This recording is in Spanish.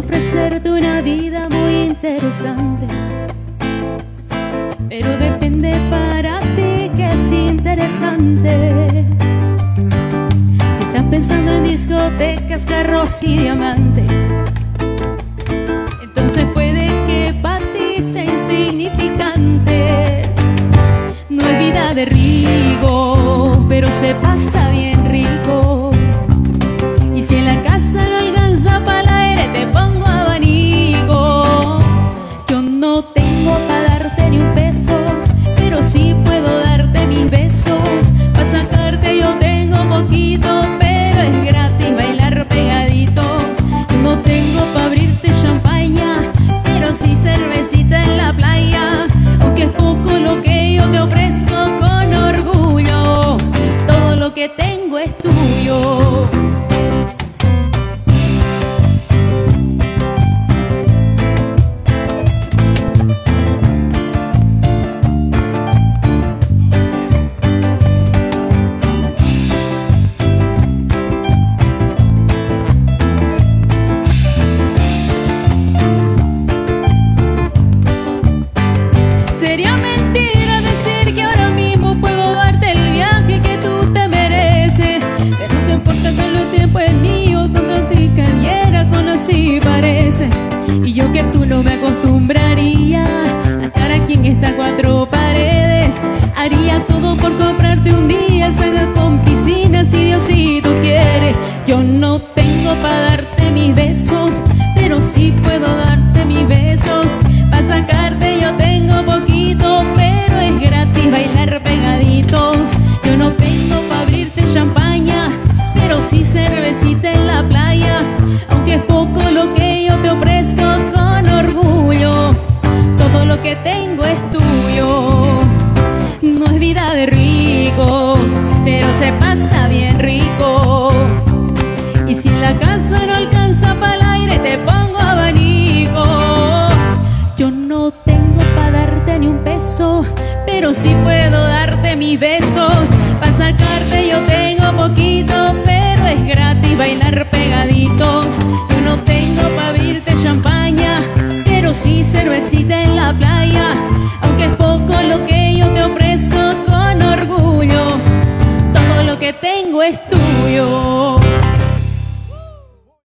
ofrecerte una vida muy interesante, pero depende para ti que es interesante. Si estás pensando en discotecas, carros y diamantes, entonces puede que para ti sea insignificante. No es vida de rico, pero se pasa bien rico. Y si en la casa no alcanza para el aire, te pongo abanico. Yo no tengo para darte ni un peso, pero sí puedo darte mis besos. Para sacarte yo tengo poquito, pero es gratis bailar pegaditos. No tengo para abrirte champaña, pero sí cervecita en la playa. Aunque es poco lo que yo te ofrezco con orgullo, todo lo que tengo es tuyo. Sería mentira decir que ahora mismo puedo darte el viaje que tú te mereces, pero no se importa que el tiempo es mío, tanto a ti que viera conocí parece. Y yo que tú no me acostumbraría a estar aquí en estas cuatro paredes. Haría todo por comprarte un día saga con piscina si Diosito quiere. Yo no tengo para darte mis besos, pero sí puedo darte mis besos. Para sacarte yo tengo poquito, pero es gratis bailar pegaditos. Yo no tengo para abrirte champaña, pero sí cervecita en la playa. Aunque es poco lo que yo te ofrezco con orgullo, todo lo que tengo es tuyo. No es vida de ricos, pero se pasa bien rico. Y si la casa no alcanza para el aire, te pongo abanico. Yo no tengo para darte ni un peso, pero sí puedo darte mis besos. Para sacarte yo tengo poquito, pero es gratis bailar